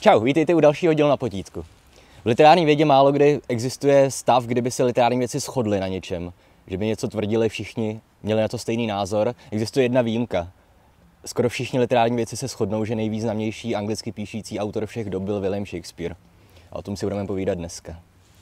Čau, vítejte u dalšího dílu Na potítku. V literární vědě málo kdy existuje stav, kdyby se literární věci shodly na něčem. Že by něco tvrdili všichni, měli na to stejný názor. Existuje jedna výjimka. Skoro všichni literární věci se shodnou, že nejvýznamnější anglicky píšící autor všech dob byl William Shakespeare. A o tom si budeme povídat dneska.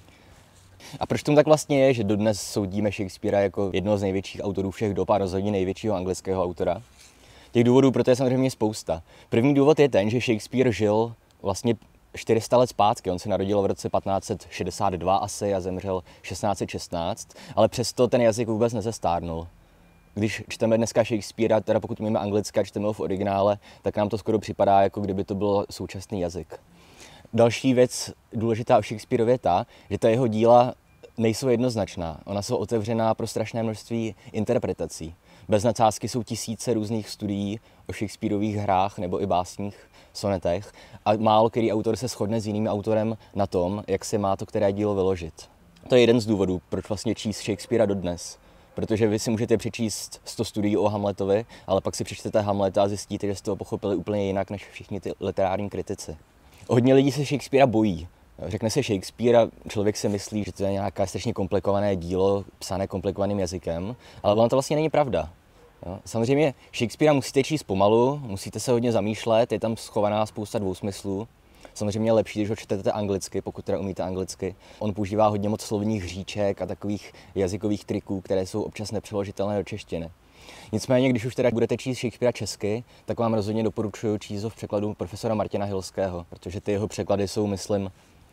A proč tomu tak vlastně je, že dodnes soudíme Shakespearea jako jednoho z největších autorů všech dob a rozhodně největšího anglického autora? Těch důvodů proto je samozřejmě spousta. První důvod je ten, že Shakespeare žil vlastně 400 let zpátky. On se narodil v roce 1562 asi a zemřel 1616, ale přesto ten jazyk vůbec nezestárnul. Když čteme dneska Shakespearea, teda pokud umíme anglicky a čteme ho v originále, tak nám to skoro připadá, jako kdyby to byl současný jazyk. Další věc důležitá o Shakespearově je ta, že ta jeho díla nejsou jednoznačná. Ona jsou otevřená pro strašné množství interpretací. Bez nadsázky jsou tisíce různých studií o Shakespearových hrách nebo i básních, sonetech a málo který autor se shodne s jiným autorem na tom, jak se má to které dílo vyložit. To je jeden z důvodů, proč vlastně číst Shakespearea dodnes. Protože vy si můžete přečíst 100 studií o Hamletovi, ale pak si přečtete Hamleta a zjistíte, že jste ho pochopili úplně jinak než všichni ty literární kritici. Hodně lidí se Shakespearea bojí. Řekne se Shakespeare a člověk si myslí, že to je nějaké strašně komplikované dílo, psané komplikovaným jazykem, ale ono to vlastně není pravda. Jo. Samozřejmě Shakespearea musíte číst pomalu, musíte se hodně zamýšlet, je tam schovaná spousta dvousmyslů. Samozřejmě je lepší, když ho čtete anglicky, pokud teda umíte anglicky. On používá hodně moc slovních hříček a takových jazykových triků, které jsou občas nepřeložitelné do češtiny. Nicméně, když už teda budete číst Shakespearea česky, tak vám rozhodně doporučuji číst ho v překladu profesora Martina Hilského, protože ty jeho překlady jsou, myslím,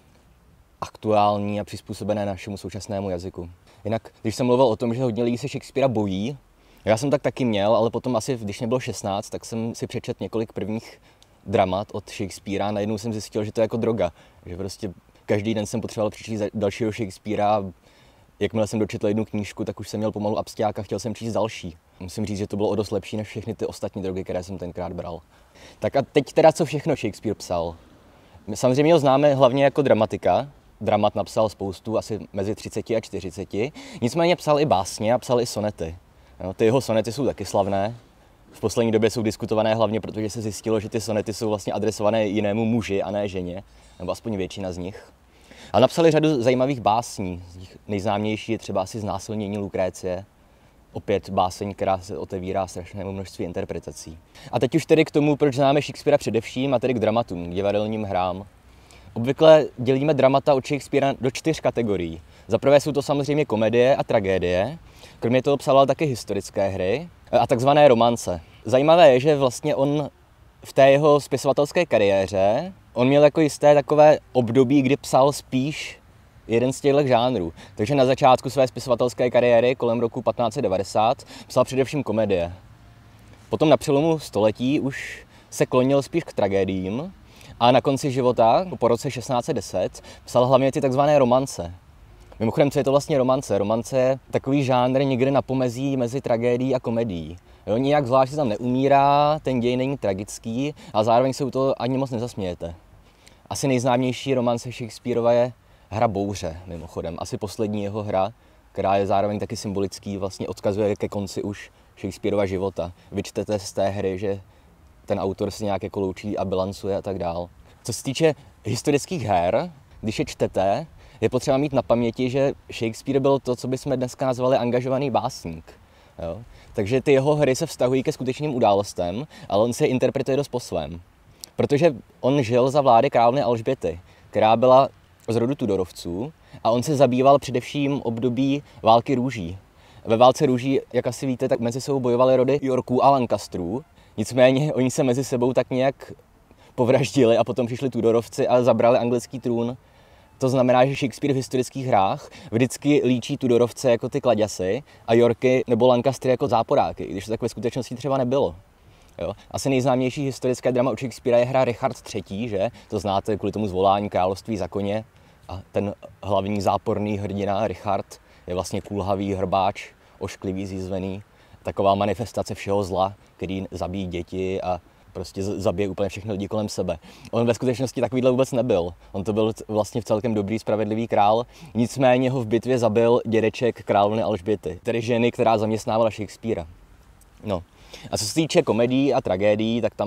aktuální a přizpůsobené našemu současnému jazyku. Jinak, když jsem mluvil o tom, že hodně lidí se Shakespearea bojí, já jsem tak taky měl, ale potom asi, když mě bylo 16, tak jsem si přečetl několik prvních dramat od Shakespearea a najednou jsem zjistil, že to je jako droga. Že prostě každý den jsem potřeboval přečíst dalšího Shakespearea a jakmile jsem dočetl jednu knížku, tak už jsem měl pomalu absťák a chtěl jsem číst další. Musím říct, že to bylo o dost lepší než všechny ty ostatní drogy, které jsem tenkrát bral. Tak a teď teda co všechno Shakespeare psal. My samozřejmě ho známe hlavně jako dramatika. Dramat napsal spoustu, asi mezi 30 a 40. Nicméně psal i básně a psal i sonety. No, ty jeho sonety jsou taky slavné. V poslední době jsou diskutované hlavně, protože se zjistilo, že ty sonety jsou vlastně adresované jinému muži a ne ženě, nebo aspoň většina z nich. A napsali řadu zajímavých básní. Z nich nejznámější je třeba asi Znásilnění Lukrécie. Opět báseň, která se otevírá strašnému množství interpretací. A teď už tedy k tomu, proč známe Shakespearea především, a tedy k dramatům, k divadelním hrám. Obvykle dělíme dramata od Shakespearea do 4 kategorií. Za prvé jsou to samozřejmě komedie a tragédie. Kromě toho psal taky historické hry a takzvané romance. Zajímavé je, že vlastně on v té jeho spisovatelské kariéře, on měl jako jisté takové období, kdy psal spíš jeden z těchto žánrů. Takže na začátku své spisovatelské kariéry, kolem roku 1590, psal především komedie. Potom na přelomu století už se klonil spíš k tragédiím a na konci života, po roce 1610, psal hlavně ty takzvané romance. Mimochodem, co je to vlastně romance? Romance je takový žánr někde na pomezí mezi tragédií a komedií. Jo, nijak zvlášť se tam neumírá, ten děj není tragický a zároveň se u toho ani moc nezasmějete. Asi nejznámější romance Shakespearova je Hra bouře, mimochodem. Asi poslední jeho hra, která je zároveň taky symbolický, vlastně odkazuje ke konci už Shakespearova života. Vyčtete z té hry, že ten autor se nějak jako loučí a bilancuje a tak dál. Co se týče historických her, když je čtete, je potřeba mít na paměti, že Shakespeare byl to, co bychom dneska nazvali angažovaný básník. Jo? Takže ty jeho hry se vztahují ke skutečným událostem, ale on se je interpretuje dost po svém. Protože on žil za vlády královny Alžběty, která byla z rodu Tudorovců a on se zabýval především období války růží. Ve válce růží, jak asi víte, tak mezi sebou bojovaly rody Yorků a Lancasterů. Nicméně oni se mezi sebou tak nějak povraždili a potom přišli Tudorovci a zabrali anglický trůn. To znamená, že Shakespeare v historických hrách vždycky líčí Tudorovce jako ty kladěsy a Yorky nebo Lancastery jako záporáky, i když to tak ve skutečnosti třeba nebylo. Jo. Asi nejznámější historické drama od Shakespearea je hra Richard III., že? To znáte kvůli tomu zvolání království za koně. A ten hlavní záporný hrdina Richard je vlastně kulhavý hrbáč, ošklivý, zjizvený. Taková manifestace všeho zla, který zabíjí děti a prostě zabije úplně všechny lidi kolem sebe. On ve skutečnosti takovýhle vůbec nebyl. On to byl vlastně v celkem dobrý, spravedlivý král, nicméně ho v bitvě zabil dědeček královny Alžběty, tedy ženy, která zaměstnávala Shakespearea. No. A co se týče komedií a tragédií, tak tam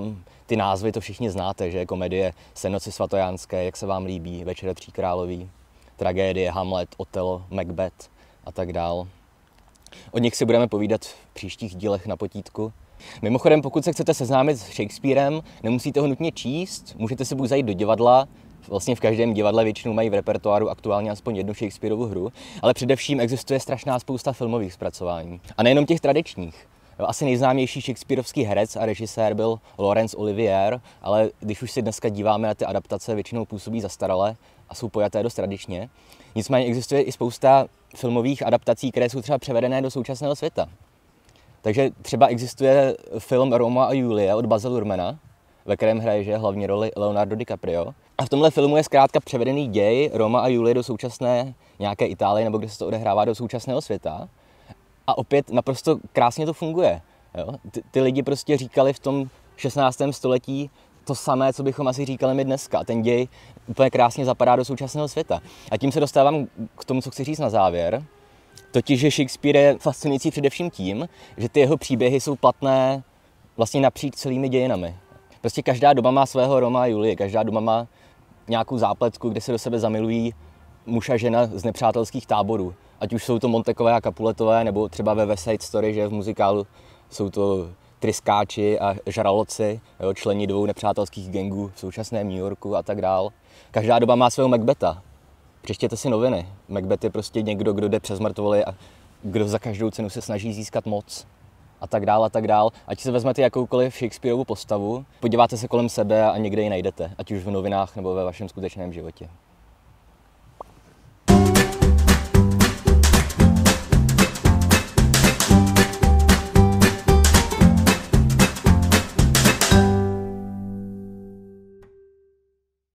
ty názvy to všichni znáte, že komedie Senoci svatojánské, Jak se vám líbí, Večeře tří královí, tragédie Hamlet, Otelo, Macbeth a tak dál. O nich si budeme povídat v příštích dílech na potítku. Mimochodem, pokud se chcete seznámit s Shakespearem, nemusíte ho nutně číst, můžete se buď zajít do divadla, vlastně v každém divadle většinou mají v repertoáru aktuálně aspoň jednu Shakespearovu hru, ale především existuje strašná spousta filmových zpracování. A nejenom těch tradičních. Asi nejznámější shakespearovský herec a režisér byl Laurence Olivier, ale když už si dneska díváme na ty adaptace, většinou působí zastarale a jsou pojaté dost tradičně. Nicméně existuje i spousta filmových adaptací, které jsou třeba převedené do současného světa. Takže třeba existuje film Roma a Julie od Baza Luhrmanna, ve kterém hraje hlavní roli Leonardo DiCaprio. A v tomhle filmu je zkrátka převedený děj Roma a Julie do současné nějaké Itálie, nebo kde se to odehrává do současného světa. A opět naprosto krásně to funguje. Jo? Ty lidi prostě říkali v tom 16. století to samé, co bychom asi říkali my dneska. A ten děj úplně krásně zapadá do současného světa. A tím se dostávám k tomu, co chci říct na závěr. Totiž, že Shakespeare je fascinující především tím, že ty jeho příběhy jsou platné vlastně napříč celými dějinami. Prostě každá doba má svého Roma a Julie, každá doba má nějakou zápletku, kde se do sebe zamilují muž a žena z nepřátelských táborů. Ať už jsou to Montekové a Capuletové, nebo třeba ve West Side Story, že v muzikálu jsou to tryskáči a žraloci, jo, členi dvou nepřátelských gangů v současném New Yorku a tak dál. Každá doba má svého Macbetha. Přečtěte si noviny. Macbeth je prostě někdo, kdo jde přes mrtvoly a kdo za každou cenu se snaží získat moc. A tak dál, a tak dál. Ať si vezmete jakoukoliv Shakespearovu postavu, podíváte se kolem sebe a někde ji najdete, ať už v novinách nebo ve vašem skutečném životě.